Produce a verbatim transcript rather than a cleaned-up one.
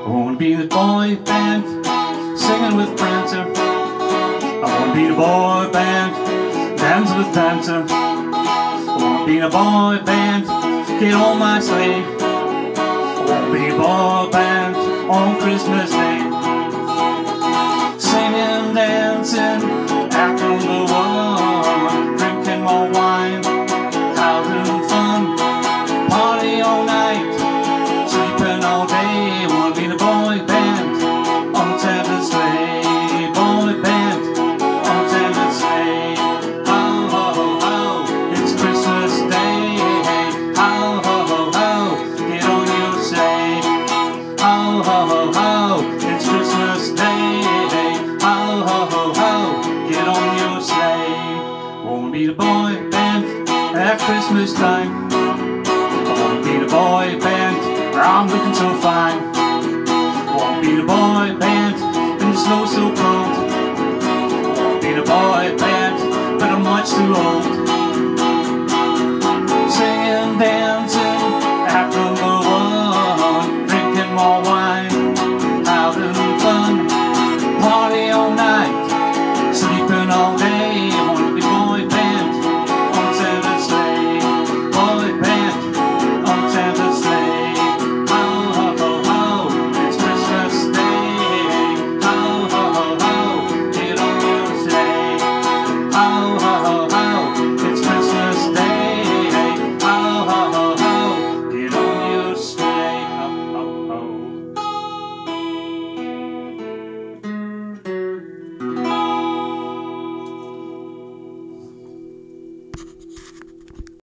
wanna be the boy band, singing with Prancer. I wanna be the boy band, dancing with Dancer. I wanna be the boy band, get on my sleigh. I wanna be a boy band on Christmas Day. Singing, dancing, acting the one, drinking more wine, having fun, party all night, sleeping all day. Wanna be the boy band on Santa's sleigh. Boy band on Santa's sleigh. Ho, ho, ho, it's Christmas Day. Ho, ho, ho, ho, get on your sleigh. Ho, ho, ho, ho, it's Christmas Day. Ho, ho, ho, ho, get on your sleigh. Wanna be the boy band at Christmas time. I wanna be the boy band, I'm looking so fine. I wanna be the boy band in the snow so cold. I wanna be the boy band, but I'm much too old.